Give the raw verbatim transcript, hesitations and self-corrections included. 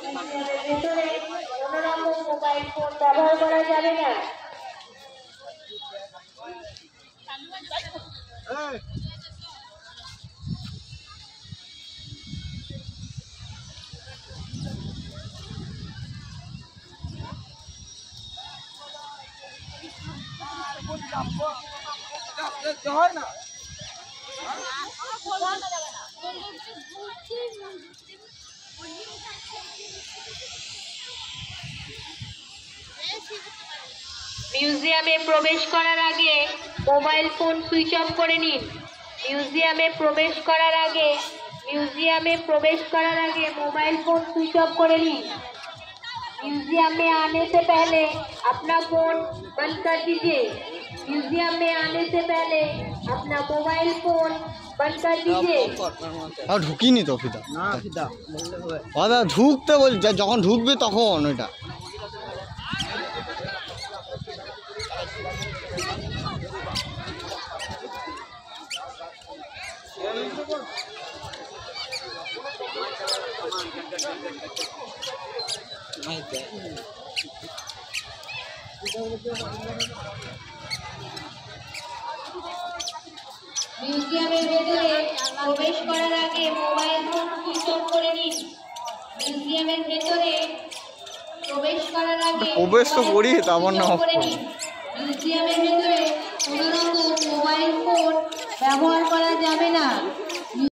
ভেতরে কোনো রকম মোবাইল ফোন ব্যবহার করা যাবে না। মিউজিয়ামে প্রবেশ করার আগে মোবাইল ফোন সুইচ অফ করে নিন। মিউজিয়ামে প্রবেশ করার আগে মিউজিয়ামে প্রবেশ করার আগে मोबाइल फोन स्विच ऑफ कर लीजिए। म्यूजियम में आने से पहले अपना फोन बंद कर दीजिए। म्यूजियम में आने से पहले अपना मोबाइल फोन बंद कर दीजिए। আর ঢুকিনি তো ফিদা না ফিদা বললে হবে দাদা ঢুকতে বল যখন ঢুকবে তখন ওইটা মিউজিয়ামের ভেতরে প্রবেশ করার আগে মোবাইল ফোন সুইচ অফ করে নিন। মিউজিয়ামের ভেতরে প্রবেশ করার আগে প্রবেশ তো করি তারপর না অফ করে নিন। মিউজিয়ামের ভেতরে কোনো রকম মোবাইল ফোন ব্যবহার করা যাবে না।